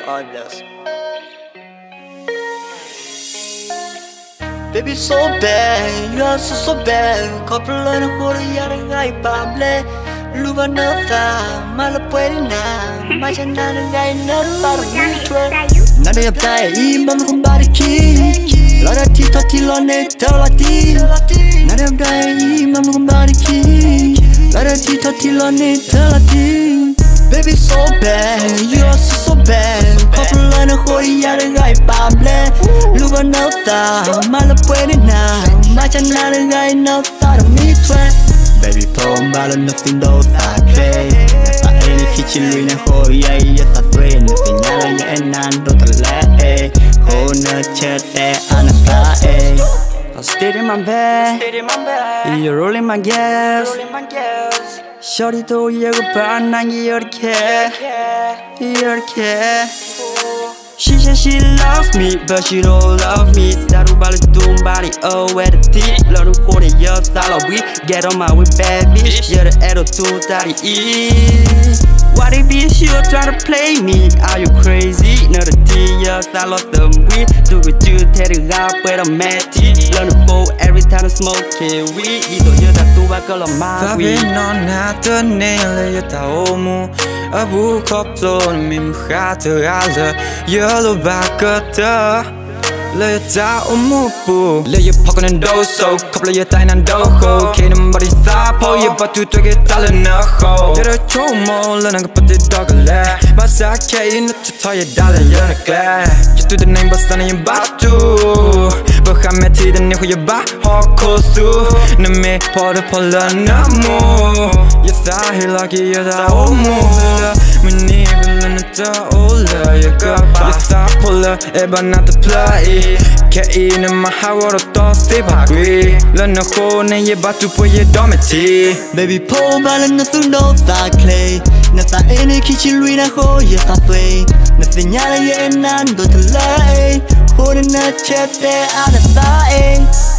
YungBlexz. Baby so bad, you are so bad. Couple on a whole yard guy bable. Luba nota, malapuerina. Machanana guy not far mutual. None of that, even from Bariki. Lora Tito Tilone, Telati. None of that, even from Bariki. Lora Tito Tilone, Telati. Baby so bad, you are so bad. Couple on a whole yard guy bable. Luba nota, malapuerina. Machanana guy not far mutual. Baby pom bala nothing those I play. If I ain't kitchen in a hole, yeah, yes I swear. Nothing yellow, yeah, and I don't delay. Oh, no chat there, I'm a fly. I stayed in my bed, you're rolling my gas. Shawty to you, but I'm your care. She said she loves me, but she don't love me. Daru bala doom body, oh, where the tea. Love to hold it, you're solid, we get on my way, bad bitch. You're the attitude that it is. What if you try to play me? Are you crazy? No, the tea, yes, I lost them. We do it, you tear it up with a matty. Learn to go every time I smoke it. We either you're that two back on my weed. I've been on that the nail, you're the omu. A book of blown me, Mukata, yellow back at the. Lay it down, Mupu. Lay your pocket and doso. Couple of your time and doho. Can't nobody stop, oh, you're about to take it all in a hole. You're a chomo, and I can put the dog a leg. My sake, you need to tie your dollar, you're a glass. Just do the name, but standing in Batu. But I'm at it, and you're back, hot close to. No, me, pot of polar, no more. You're sorry, lucky, you're the old we need to older, you got your star puller, ever not to play. Get in my house, or stay back. Learn a hole, and you're about to put your domity. Baby, pull balance, nothing knows that clay. Nothing in the kitchen, we don't hold yes, I play. Nothing yellow, and none, don't delay. Holding a chat there, out of sight.